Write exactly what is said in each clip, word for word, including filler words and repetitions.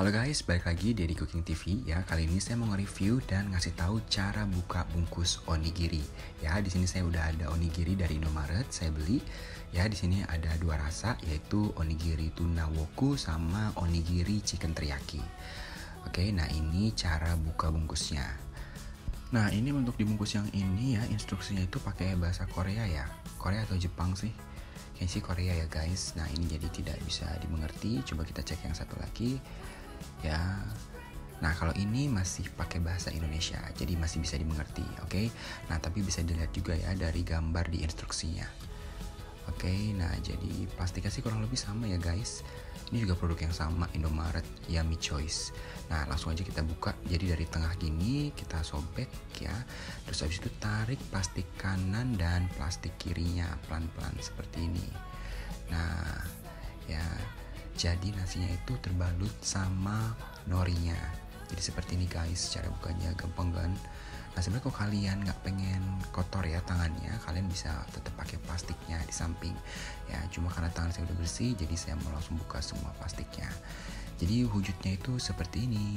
Halo guys, balik lagi di Cooking T V ya. Kali ini saya mau nge-review dan ngasih tahu cara buka bungkus onigiri. Ya, di sini saya udah ada onigiri dari Indomaret, saya beli. Ya, di sini ada dua rasa, yaitu onigiri tuna woku sama onigiri chicken teriyaki. Oke, nah ini cara buka bungkusnya. Nah, ini untuk dibungkus yang ini ya, instruksinya itu pakai bahasa Korea ya. Korea atau Jepang sih? Kayaknya sih Korea ya guys. Nah, ini jadi tidak bisa dimengerti. Coba kita cek yang satu lagi. Ya, nah kalau ini masih pakai bahasa Indonesia, jadi masih bisa dimengerti, oke? Okay? Nah tapi bisa dilihat juga ya dari gambar di instruksinya, oke? Okay? Nah jadi plastiknya sih kurang lebih sama ya guys. Ini juga produk yang sama, Indomaret, Yummy Choice. Nah langsung aja kita buka. Jadi dari tengah gini kita sobek ya, terus habis itu tarik plastik kanan dan plastik kirinya pelan-pelan seperti ini. Nah ya, jadi nasinya itu terbalut sama norinya. Jadi seperti ini guys, cara bukanya gampang kan? Nah sebenarnya kalau kalian nggak pengen kotor ya tangannya, kalian bisa tetap pakai plastiknya di samping. Ya cuma karena tangan saya udah bersih, jadi saya mau langsung buka semua plastiknya. Jadi wujudnya itu seperti ini.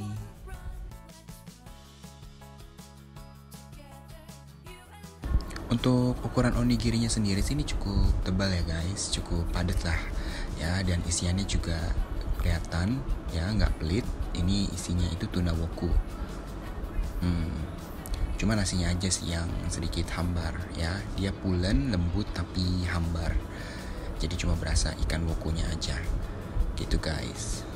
Untuk ukuran onigirinya sendiri sih ini cukup tebal ya guys, cukup padat lah ya, dan isiannya juga kelihatan ya, nggak pelit. Ini isinya itu tuna woku. Hmm, cuma nasinya aja sih yang sedikit hambar ya, dia pulen lembut tapi hambar. Jadi cuma berasa ikan wokunya aja, gitu guys.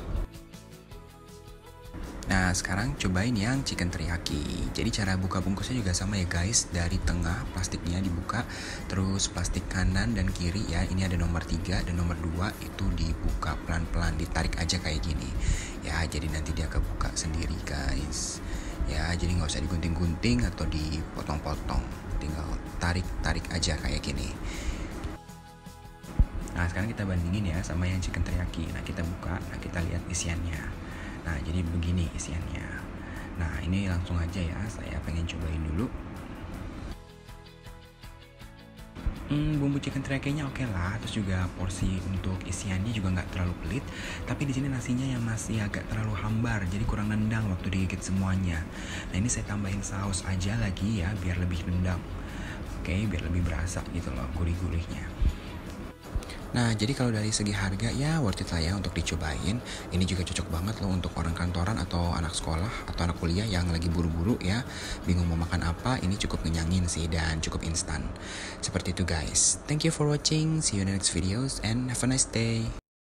Nah sekarang cobain yang chicken teriyaki. Jadi cara buka bungkusnya juga sama ya guys. Dari tengah plastiknya dibuka, terus plastik kanan dan kiri ya, ini ada nomor tiga dan nomor dua itu dibuka pelan-pelan, ditarik aja kayak gini ya, jadi nanti dia kebuka sendiri guys ya. Jadi nggak usah digunting-gunting atau dipotong-potong, tinggal tarik-tarik aja kayak gini. Nah sekarang kita bandingin ya sama yang chicken teriyaki. Nah kita buka, nah kita lihat isiannya. Nah jadi begini isiannya. Nah ini langsung aja ya, saya pengen cobain dulu. Hmm, bumbu chicken teriyakinya oke lah, terus juga porsi untuk isiannya juga nggak terlalu pelit. Tapi di sini nasinya yang masih agak terlalu hambar, jadi kurang nendang waktu digigit semuanya. Nah ini saya tambahin saus aja lagi ya, biar lebih nendang. Oke, biar lebih berasa gitu loh gurih-gurihnya. Nah jadi kalau dari segi harga ya worth it lah ya untuk dicobain. Ini juga cocok banget loh untuk orang kantoran atau anak sekolah atau anak kuliah yang lagi buru-buru ya, bingung mau makan apa. Ini cukup ngenyangin sih dan cukup instan. Seperti itu guys. Thank you for watching, see you in the next videos and have a nice day.